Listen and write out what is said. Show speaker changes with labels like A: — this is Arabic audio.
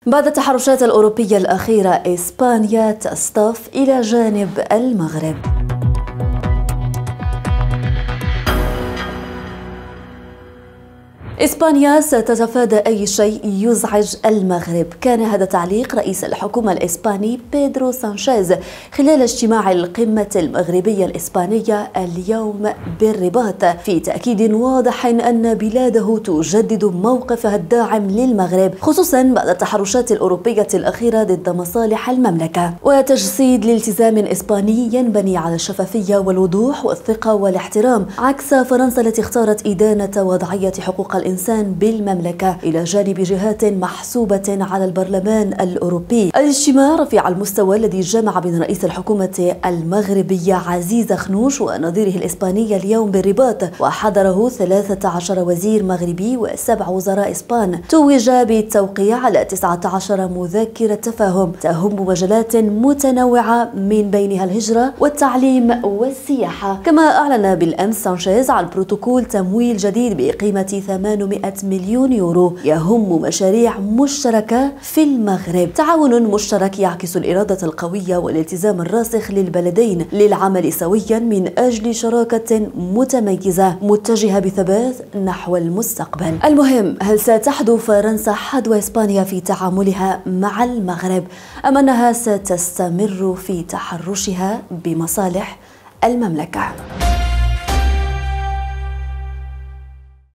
A: بعد التحرشات الأوروبية الأخيرة، إسبانيا تصطف إلى جانب المغرب. إسبانيا ستتفادى أي شيء يزعج المغرب، كان هذا تعليق رئيس الحكومة الإسباني بيدرو سانشيز خلال اجتماع القمة المغربية الإسبانية اليوم بالرباط، في تأكيد واضح أن بلاده تجدد موقفها الداعم للمغرب، خصوصا بعد التحرشات الأوروبية الأخيرة ضد مصالح المملكة، وتجسيد لالتزام إسباني ينبني على الشفافية والوضوح والثقة والاحترام، عكس فرنسا التي اختارت إدانة وضعية حقوق الإنسان بالمملكة إلى جانب جهات محسوبة على البرلمان الأوروبي. الاجتماع رفيع المستوى الذي جمع بين رئيس الحكومة المغربية عزيز خنوش ونظيره الإسباني اليوم بالرباط، وحضره 13 وزير مغربي و7 وزراء إسبان، توج بالتوقيع على 19 مذكرة تفاهم تهم مجالات متنوعة من بينها الهجرة والتعليم والسياحة. كما أعلن بالأمس سانشيز عن بروتوكول تمويل جديد بقيمة 800 مليون يورو يهم مشاريع مشتركة في المغرب، تعاون مشترك يعكس الإرادة القوية والالتزام الراسخ للبلدين للعمل سويا من أجل شراكة متميزة متجهة بثبات نحو المستقبل. المهم، هل ستحذو فرنسا حذو إسبانيا في تعاملها مع المغرب أم أنها ستستمر في تحرشها بمصالح المملكة؟